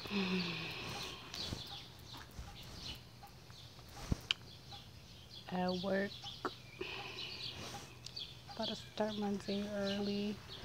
At work, about to start my day early.